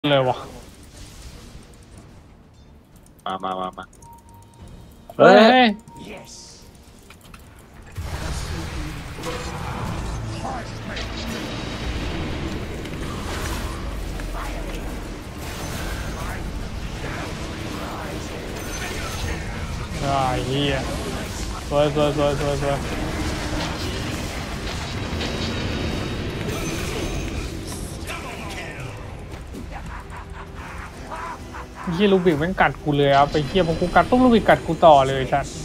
เลยวะมาเฮ้ยเฮียสวยเฮียลูบิกแม่งกัดกูเลยครับไปเฮียพอกูกัดปุ๊บลูบิกกัดกูต่อเลยชัด